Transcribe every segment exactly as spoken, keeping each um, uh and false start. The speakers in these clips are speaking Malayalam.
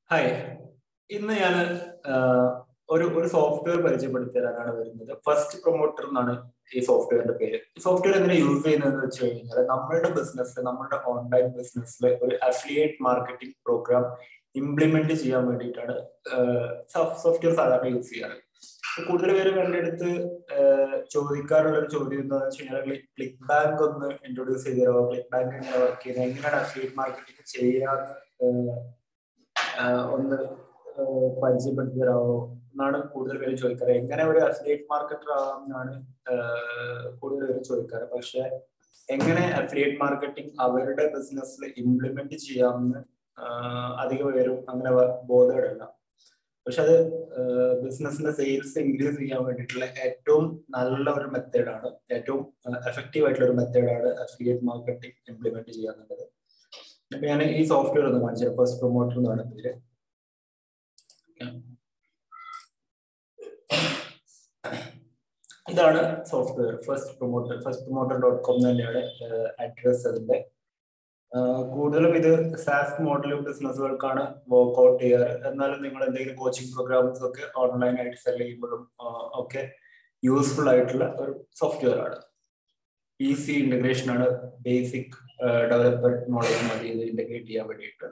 Hi. In the ഒരു സോഫ്റ്റ്വെയർ പരിചയപ്പെടുത്താനാണ് വരുന്നത്. ഫസ്റ്റ് പ്രൊമോട്ടർ എന്നാണ് ഈ സോഫ്റ്റ്വെയറിന്റെ പേര്. ഈ സോഫ്റ്റ്വെയർ എങ്ങനെ യൂസ് ചെയ്യുന്നതെന്ന് വെച്ച് കഴിഞ്ഞാൽ നമ്മുടെ ബിസിനസ്സിൽ നമ്മുടെ ഓൺലൈൻ ബിസിനസ്സിൽ ഒരു അഫിലിയേറ്റ് മാർക്കറ്റിംഗ് പ്രോഗ്രാം ഇംപ്ലിമെന്റ് ചെയ്യാൻ വേണ്ടിയിട്ടാണ് സോഫ്റ്റ്വെയർ സാധാരണ യൂസ് ചെയ്യാറ്. കൂടുതൽ പേര് കണ്ടെടുത്ത് ചോദിക്കാറുള്ള ഒരു ചോദ്യം എന്താണെന്ന് വെച്ച് കഴിഞ്ഞാൽ ക്ലിക്ക് ബാങ്ക് ഒന്ന് ഇൻട്രൊഡ്യൂസ് ചെയ്ത് തരാമോ, ക്ലിക്ക് ബാങ്ക് എങ്ങനെ വർക്ക് ചെയ്യുന്നത്, എങ്ങനെയാണ് അഫിലിയേറ്റ് മാർക്കറ്റിംഗ് ചെയ്യാന്ന് ഒന്ന് പരിചയപ്പെടുത്തി തരാമോ എന്നാണ് കൂടുതൽ പേര് ചോദിക്കാറ്. എങ്ങനെ ഒരു അഫിലിയേറ്റ് മാർക്കറ്റർ ആവാമെന്നാണ് കൂടുതൽ പേര് ചോദിക്കാറ്. പക്ഷെ എങ്ങനെ അഫിലിയേറ്റ് മാർക്കറ്റിംഗ് അവരുടെ ബിസിനസ്സിൽ ഇംപ്ലിമെന്റ് ചെയ്യാമെന്ന് അധികം പേരും അങ്ങനെ ബോധേഡല്ല. പക്ഷെ അത് ബിസിനസിന്റെ സെയിൽസ് ഇൻക്രീസ് ചെയ്യാൻ വേണ്ടിയിട്ടുള്ള ഏറ്റവും നല്ല ഒരു മെത്തേഡാണ്, ഏറ്റവും എഫക്റ്റീവ് ആയിട്ടുള്ള ഒരു മെത്തേഡാണ് അഫിലിയേറ്റ് മാർക്കറ്റിംഗ് ഇംപ്ലിമെന്റ് ചെയ്യാന്നുള്ളത്. അപ്പൊ ഞാൻ ഈ സോഫ്റ്റ്വെയർ ഒന്ന് കാണിച്ചു. ഫസ്റ്റ് പ്രൊമോട്ടർ എന്നാണ് പേര്. ഇതാണ് software first promoter. First promoter dot com തന്നെയാണ് അഡ്രസ്. അതിന്റെ കൂടുതലും ഇത് സാസ് മോഡൽ ബിസിനസ്സുകൾക്കാണ് വർക്ക്ഔട്ട് ചെയ്യാറ്. എന്നാലും നിങ്ങൾ എന്തെങ്കിലും കോച്ചിങ് പ്രോഗ്രാംസ് ഒക്കെ ഓൺലൈനായിട്ട് സെല് ചെയ്യുമ്പോഴും ഒക്കെ യൂസ്ഫുൾ ആയിട്ടുള്ള ഒരു സോഫ്റ്റ്വെയർ ആണ്. ഈസി ഇന്റഗ്രേഷൻ ആണ്. ബേസിക് ഡെവലപ്പർ നോളജ് മതി ഇത് ഇന്റഗ്രേറ്റ് ചെയ്യാൻ വേണ്ടിയിട്ട്.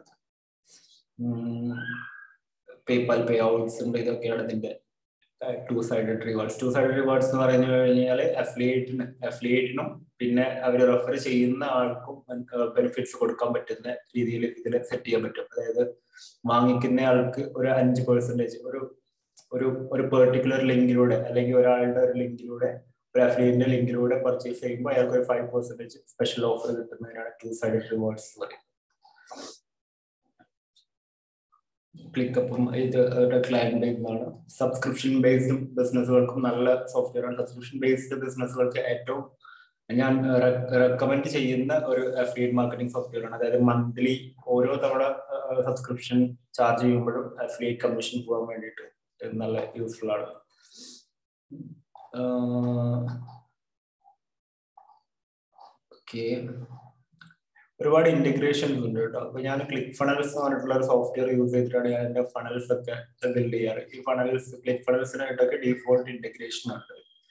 പേപാൽ പേ ഔട്ട്സ് ഉണ്ട്. ഇതൊക്കെയാണ് ഇതിന്റെ two sided rewards. Two sided rewards എന്ന് പറഞ്ഞു കഴിഞ്ഞാൽ അഫിലിയേറ്റിന് അഫിലിയേറ്റിനും പിന്നെ അവർ റെഫർ ചെയ്യുന്ന ആൾക്കും ബെനിഫിറ്റ്സ് കൊടുക്കാൻ പറ്റുന്ന രീതിയിൽ ഇതിൽ സെറ്റ് ചെയ്യാൻ പറ്റും. അതായത് വാങ്ങിക്കുന്ന ആൾക്ക് ഒരു അഞ്ച് പെർസെന്റേജ് ഒരു ഒരു ഒരു പെർട്ടിക്കുലർ ലിങ്കിലൂടെ അല്ലെങ്കിൽ ഒരാളുടെ ഒരു ലിങ്കിലൂടെ ഒരു അഫിലിയേറ്റിന്റെ ലിങ്കിലൂടെ പർച്ചേസ് ചെയ്യുമ്പോൾ അയാൾക്ക് ഒരു ഫൈവ് പെർസെന്റേജ് സ്പെഷ്യൽ ഓഫർ കിട്ടുന്നതിനാണ് ടു സൈഡഡ് റിവാർഡ്സ് എന്ന് പറയുന്നത്. ക്ലിക്കപ്പും ഇത് ക്ലയന്റ് ബേസ്ഡാണ്. സബ്സ്ക്രിപ്ഷൻ ബേസ്ഡ് ബിസിനസ്സുകൾക്കും നല്ല സോഫ്റ്റ്വെയർ ആണ്. സബ്സ്ക്രിപ്ഷൻ ബേസ്ഡ് ബിസിനസ്സുകൾക്ക് ഏറ്റവും ഞാൻ റെക്കമെൻഡ് ചെയ്യുന്ന ഒരു അഫിലിയേറ്റ് മാർക്കറ്റിംഗ് സോഫ്റ്റ്വെയർ ആണ്. അതായത് മന്ത്ലി ഓരോ തവണ സബ്സ്ക്രിപ്ഷൻ ചാർജ് ചെയ്യുമ്പോഴും അഫിലിയേറ്റ് കമ്മീഷൻ പോകാൻ വേണ്ടിയിട്ട് നല്ല യൂസ്ഫുൾ ആണ്. ഓക്കെ, ഒരുപാട് ഇന്റഗ്രേഷൻസ് ഉണ്ട് കേട്ടോ. അപ്പൊ ഞാൻ ക്ലിക്ക് ഫണൽസ് എന്ന് പറഞ്ഞിട്ടുള്ള ഒരു സോഫ്റ്റ്വെയർ യൂസ് ചെയ്തിട്ടാണ് ഞാൻ എന്റെ ഫണൽസ് ഒക്കെ ബിൽഡ് ചെയ്യാറ്. ഈ ഫണൽസ് ക്ലിക്ക് ഫണൽസിനായിട്ടൊക്കെ ഡീഫോൾട്ട് ഇന്റഗ്രേഷൻ ഉണ്ട്.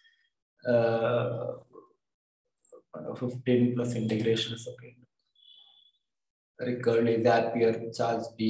ഫിഫ്റ്റീൻ പ്ലസ് ഇന്റഗ്രേഷൻസ് ഒക്കെ ഉണ്ട്. റിക്കർലി, സാപ്പിയർ, ചാർജ് ബി,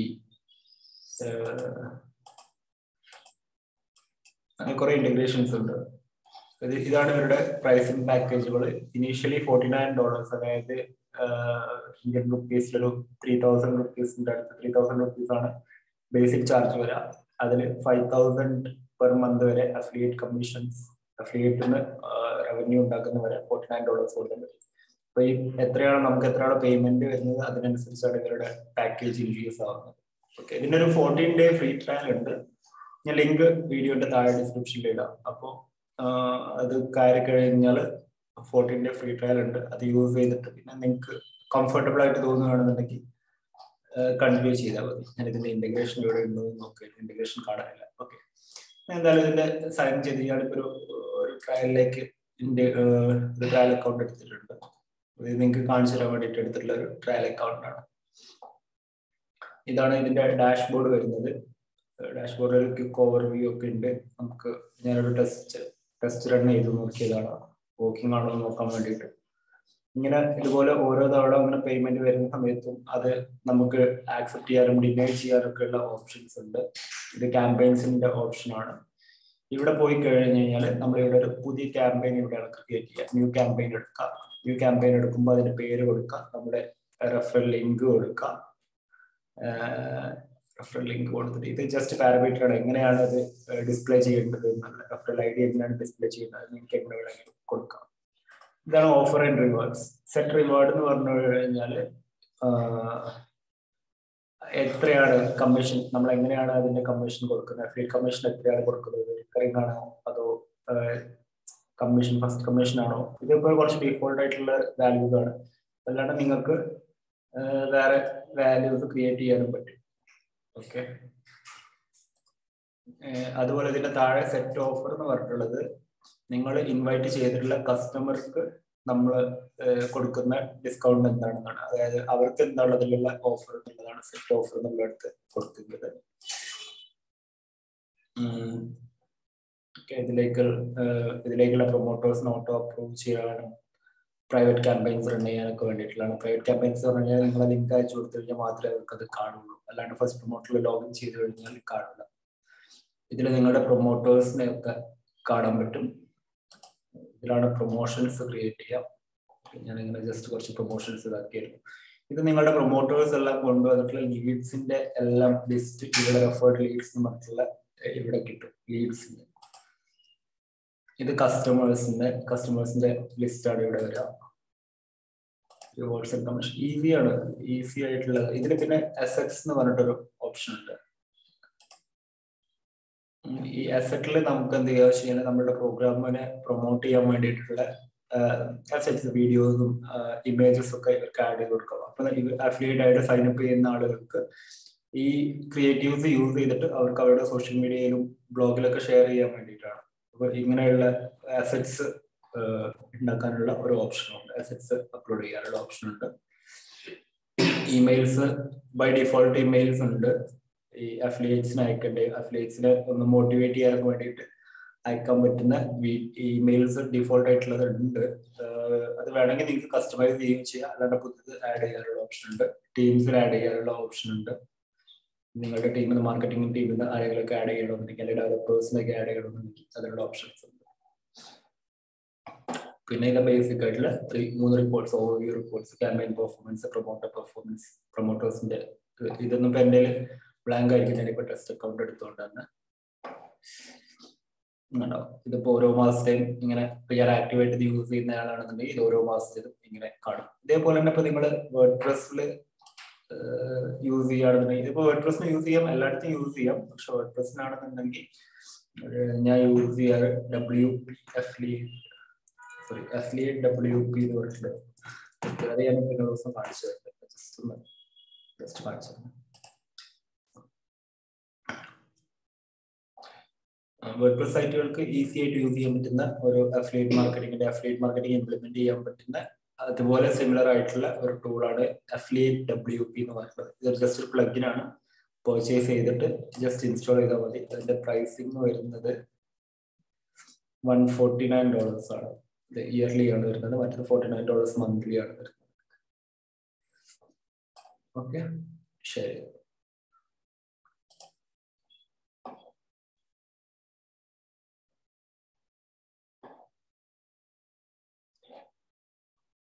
അങ്ങനെ കുറെ ഇന്റഗ്രേഷൻസ് ഉണ്ട്. ഇതാണ് ഇവരുടെ പ്രൈസിംഗ് പാക്കേജുകൾ. ഇനീഷ്യലി ഫോർട്ടി നയൻ ഡോളേഴ്സ് അതായത് ഇന്ത്യൻ റുപ്പീസിലൊരു ത്രീ തൗസൻഡ് റുപ്പീസിന്റെ അടുത്ത് ത്രീ തൗസൻഡ് റുപ്പീസ് ആണ് ബേസിക് ചാർജ് വരിക. അതിൽ ഫൈവ് തൗസൻഡ് പെർ മന്ത് വരെ അഫിലിയേറ്റ് കമ്മീഷൻസ് അഫിലിയേറ്റിന് റവന്യൂ ഉണ്ടാക്കുന്ന വരെ ഫോർട്ടി നയൻ ഡോളേഴ്സ് കൊടുക്കുന്നത്. അപ്പൊ ഈ എത്രയാണ് നമുക്ക് എത്രയാണ് പേയ്മെന്റ് വരുന്നത് അതിനനുസരിച്ചാണ് ഇവരുടെ പാക്കേജ് ഇൻക്രീസ് ആവുന്നത്. ഓക്കെ, ഇതിനൊരു ഫോർട്ടീൻ ഡേ ഫ്രീ ട്രയൽ ഉണ്ട്. ഞാൻ ലിങ്ക് വീഡിയോന്റെ താഴെ ഡിസ്ക്രിപ്ഷനിൽ ഇടാം. അപ്പോൾ അത് കയറി കഴിഞ്ഞാൽ ഫോർട്ടീൻ ഡേ ഫ്രീ ട്രയൽ ഉണ്ട്. അത് യൂസ് ചെയ്തിട്ട് പിന്നെ നിങ്ങൾക്ക് കംഫർട്ടബിൾ ആയിട്ട് തോന്നുകയാണെന്നുണ്ടെങ്കിൽ കണ്ടിന്യൂ ചെയ്താൽ മതി. ഞാൻ ഇതിന്റെ ഇന്റഗ്രേഷൻ ഇവിടെ ഉണ്ടോ എന്ന് നോക്കി ഇന്റഗ്രേഷൻ കാണാനില്ല. ഓക്കെ, എന്തായാലും ഇതിന്റെ സൈൻ ചെയ്ത് ഞാനിപ്പോ ഒരു ഒരു ട്രയലിലേക്ക് ഒരു ട്രയൽ അക്കൗണ്ട് എടുത്തിട്ടുണ്ട്. ഇത് നിങ്ങൾക്ക് കാണിച്ചു തരാൻ വേണ്ടിയിട്ട് എടുത്തിട്ടുള്ള ഒരു ട്രയൽ അക്കൗണ്ട് ആണ്. ഇതാണ് ഇതിന്റെ ഡാഷ്ബോർഡ് വരുന്നത്. ഡാഷ്ബോർഡിൽ ഒരു ക്വിക്ക് ഓവർവ്യൂ ഒക്കെ ഉണ്ട്. നമുക്ക് ഞാനൊരു ടെസ്റ്റ് ടെസ്റ്റ് റൺ ചെയ്ത് നോക്കിയതാണ്, വർക്കിംഗ് ആണോ എന്ന് നോക്കാൻ വേണ്ടിയിട്ട്. ഇങ്ങനെ ഇതുപോലെ ഓരോ തവണ അങ്ങനെ പേയ്മെന്റ് വരുന്ന സമയത്തും അത് നമുക്ക് ആക്സെപ്റ്റ് ചെയ്യാനും ഡിനൈ ചെയ്യാനൊക്കെ ഉള്ള ഓപ്ഷൻസ് ഉണ്ട്. ഇത് ക്യാമ്പയിൻസിന്റെ ഓപ്ഷനാണ്. ഇവിടെ പോയി കഴിഞ്ഞ് കഴിഞ്ഞാൽ നമ്മൾ ഇവിടെ ഒരു പുതിയ ക്യാമ്പയിൻ ഇവിടെയാണ് ക്രിയേറ്റ് ചെയ്യുക. ന്യൂ ക്യാമ്പയിൻ എടുക്കാം. ന്യൂ ക്യാമ്പയിൻ എടുക്കുമ്പോൾ അതിന്റെ പേര് കൊടുക്കാം, നമ്മുടെ റെഫറൽ ലിങ്ക് കൊടുക്കാം. റെഫറൽ ലിങ്ക് കൊടുത്തിട്ട് ഇത് ജസ്റ്റ് പാരാമീറ്റർ ആണ്, എങ്ങനെയാണ് അത് ഡിസ്പ്ലേ ചെയ്യേണ്ടത് എന്നുള്ള റെഫറൽ ഐ ഡി എങ്ങനെയാണ് ഡിസ്പ്ലേ ചെയ്യുന്നത് നിങ്ങൾക്ക് എങ്ങനെ വേണമെങ്കിലും കൊടുക്കാം. ഇതാണ് offer and rewards. Set reward എന്ന് പറഞ്ഞു കഴിഞ്ഞാൽ എത്രയാണ് കമ്മീഷൻ, നമ്മൾ എങ്ങനെയാണ് അതിന്റെ കമ്മീഷൻ കൊടുക്കുന്നത്, ഫ്രീ കമ്മീഷൻ എത്രയാണ് കൊടുക്കുന്നത്, റിക്കറിംഗ് ആണോ അതോ കമ്മീഷൻ ഫസ്റ്റ് കമ്മീഷൻ ആണോ. ഇതിപ്പോൾ കുറച്ച് ഡീഫോൾട്ട് ആയിട്ടുള്ള വാല്യൂസ് ആണ്. അല്ലാണ്ട് നിങ്ങൾക്ക് വേറെ വാല്യൂസ് ക്രിയേറ്റ് ചെയ്യാനും പറ്റും. ഓക്കെ, അതുപോലെ ഇതിന്റെ താഴെ സെറ്റ് ഓഫർ എന്ന് പറഞ്ഞിട്ടുള്ളത് നിങ്ങൾ ഇൻവൈറ്റ് ചെയ്തിട്ടുള്ള കസ്റ്റമർക്ക് നമ്മൾ കൊടുക്കുന്ന ഡിസ്കൗണ്ട് എന്താണെന്നാണ്. അതായത് അവർക്ക് എന്താണതിലുള്ള ഓഫർ എന്നുള്ളതാണ് സെറ്റ് ഓഫർ എന്നുള്ളടത്ത് കൊടുക്കുന്നത്. ഇതിലേക്ക് ഇതിലേക്കുള്ള പ്രൊമോട്ടേഴ്സിന് ഓട്ടോ അപ്രൂവ് ചെയ്യാനും പ്രൈവറ്റ് ക്യാമ്പയിൻസ് റൺ ചെയ്യാനൊക്കെ വേണ്ടിയിട്ടുള്ളതാണ്. പ്രൈവറ്റ് ക്യാമ്പയിൻസ് പറഞ്ഞു കഴിഞ്ഞാൽ നിങ്ങൾ ലിങ്ക് അയച്ചു കൊടുത്തു കഴിഞ്ഞാൽ മാത്രമേ അവർക്ക് അത് കാണുള്ളൂ, അല്ലാണ്ട് ഫസ്റ്റ് പ്രൊമോട്ടറിൽ ലോഗിൻ ചെയ്ത് കഴിഞ്ഞാൽ കാണില്ല. ഇതിൽ നിങ്ങളുടെ പ്രൊമോട്ടേഴ്സിനെ ഒക്കെ കാണാൻ പറ്റും. ഇതിലാണ് പ്രൊമോഷൻസ് ക്രിയേറ്റ് ചെയ്യാം. ഞാൻ ഇങ്ങനെ ജസ്റ്റ് കുറച്ച് പ്രൊമോഷൻസ് ഇതാക്കിയായിരുന്നു. ഇത് നിങ്ങളുടെ പ്രൊമോട്ടേഴ്സ് എല്ലാം കൊണ്ടുവന്നിട്ടുള്ള ലീഡ്സിന്റെ എല്ലാം ലിസ്റ്റ് ഇവിടെ റെഫേർഡ് ലീഡ്സ് എന്ന് പറഞ്ഞിട്ടുള്ള ഇവിടെ കിട്ടും. ലീഡ്സിന്റെ ഇത് കസ്റ്റമേഴ്സിന്റെ കസ്റ്റമേഴ്സിന്റെ ലിസ്റ്റ് ആണ് ഇവിടെ വരിക. റിവാർഡ്സ് ആൻഡ് കമ്മീഷൻ ഈസിയാണ്, ഈസി ആയിട്ടുള്ളത്. ഇതിൽ പിന്നെ അസറ്റ്സ് എന്ന് പറഞ്ഞിട്ടൊരു ഓപ്ഷൻ ഉണ്ട്. ഈ അസറ്റിൽ നമുക്ക് എന്ത് ചെയ്യുക വെച്ച് കഴിഞ്ഞാൽ നമ്മുടെ പ്രോഗ്രാമിനെ പ്രൊമോട്ട് ചെയ്യാൻ വേണ്ടിയിട്ടുള്ള അസറ്റ്സ്, വീഡിയോസും ഇമേജസ് ഒക്കെ ഇവർക്ക് ആഡ് ചെയ്ത് കൊടുക്കാം. അപ്പൊ അഫിലിയേറ്റ് ആയിട്ട് സൈൻഅപ്പ് ചെയ്യുന്ന ആളുകൾക്ക് ഈ ക്രിയേറ്റീവ്സ് യൂസ് ചെയ്തിട്ട് അവർക്ക് അവരുടെ സോഷ്യൽ മീഡിയയിലും ബ്ലോഗിലൊക്കെ ഷെയർ ചെയ്യാൻ വേണ്ടിയിട്ടാണ്. അപ്പൊ ഇങ്ങനെയുള്ള അസറ്റ്സ് ഉണ്ടാക്കാനുള്ള ഒരു ഓപ്ഷൻ ഉണ്ട്, അസറ്റ്സ് അപ്ലോഡ് ചെയ്യാനുള്ള ഓപ്ഷൻ ഉണ്ട്. ഇമെയിൽസ് ബൈ ഡിഫോൾട്ട് ഇമെയിൽസ് ഉണ്ട്. ഈ അഫിലിയേറ്റ്സിന് അയക്കണ്ടേ, അഫിലിയേറ്റ്സിനെ ഒന്ന് മോട്ടിവേറ്റ് ചെയ്യാനൊക്കെ വേണ്ടിയിട്ട് അയക്കാൻ പറ്റുന്ന ഇമെയിൽസ് ഡിഫോൾട്ട് ആയിട്ടുള്ളത് ഉണ്ട്. അത് വേണമെങ്കിൽ നിങ്ങൾക്ക് കസ്റ്റമൈസ് ചെയ്യുകയും ചെയ്യാം, അല്ലാണ്ട് പുതിയത് ആഡ് ചെയ്യാനുള്ള ഓപ്ഷൻ ഉണ്ട്. ടീംസിൽ ആഡ് ചെയ്യാനുള്ള ഓപ്ഷൻ ഉണ്ട്. നിങ്ങളുടെ ടീമിൽ നിന്ന് മാർക്കറ്റിംഗ് ടീമിൽ നിന്ന് ആരെങ്കിലൊക്കെ ആഡ് ചെയ്യണമെന്നുണ്ടെങ്കിൽ, അല്ലെങ്കിൽ ഡെവലപ്പേഴ്സിനൊക്കെ ആഡ് ചെയ്യണമെന്നുണ്ടെങ്കിൽ അതിനുള്ള ഓപ്ഷൻസ് ഉണ്ട്. പിന്നെ ഇതിന്റെ ബേസിക് ആയിട്ടുള്ള ത്രീ മൂന്ന് reports, overview reports, campaign performance, promoter performance, പ്രൊമോട്ടേഴ്സിന്റെ ഇതൊന്നും ഇപ്പൊ എൻ്റെ ബ്ലാങ്ക് ആയിരിക്കും. ഞാനിപ്പോ ടെസ്റ്റ് അക്കൗണ്ട് എടുത്തുകൊണ്ട് തന്നെ ഉണ്ടാവും. ഇതിപ്പോ ഓരോ മാസത്തെയും ഇങ്ങനെ ഞാൻ ആക്ടിവേറ്റ് ചെയ്ത് യൂസ് ചെയ്യുന്ന ആളാണെന്നുണ്ടെങ്കിൽ ഇത് ഓരോ മാസത്തിലും ഇങ്ങനെ കാണും. ഇതേപോലെ തന്നെ ഇപ്പൊ നിങ്ങൾ വേർഡ് പ്രസ്സിൽ യൂസ് ചെയ്യുകയാണെന്നുണ്ടെങ്കിൽ, ഇതിപ്പോ വേർഡ് പ്രസ്സിന് യൂസ് ചെയ്യാം, എല്ലായിടത്തും യൂസ് ചെയ്യാം. പക്ഷെ വേർഡ് പ്രസ്സിനാണെന്നുണ്ടെങ്കിൽ ഞാൻ യൂസ് ചെയ്യാറ് W P affiliate sorry affiliate W P എന്ന് പറഞ്ഞിട്ട് അത് ഞാൻ പിന്നെ ദിവസം കാണിച്ചു തരാം. ജസ്റ്റ് ഒന്ന് ജസ്റ്റ് കാണിച്ചു തരാം. വേർഡ്പ്രസ് സൈറ്റുകൾക്ക് ഈസി ആയിട്ട് യൂസ് ചെയ്യാൻ പറ്റുന്ന ഒരു അഫിലിയേറ്റ് മാർക്കറ്റിംഗിന്റെ അഫിലിയേറ്റ് മാർക്കറ്റിംഗ് ഇംപ്ലിമെന്റ് ചെയ്യാൻ പറ്റുന്ന അതുപോലെ സിമിലർ ആയിട്ടുള്ള ഒരു ടൂളാണ് അഫിലിയേറ്റ് ഡബ്ല്യു പി എന്ന് പറയുന്നത്. ഇത് ജസ്റ്റ് ഒരു പ്ലഗിൻ ആണ്. പർച്ചേസ് ചെയ്തിട്ട് ജസ്റ്റ് ഇൻസ്റ്റാൾ ചെയ്താൽ മതി. അതിന്റെ പ്രൈസിങ് വരുന്നത് വൺ ഫോർട്ടി നയൻ ഡോളേഴ്സ് ആണ്. ഇത് ഇയർലി ആണ് വരുന്നത്, മറ്റൊരു ഫോർട്ടി നയൻ ഡോളേഴ്സ് മന്ത്ലി ആണ് വരുന്നത്. ഓക്കെ, ശരി.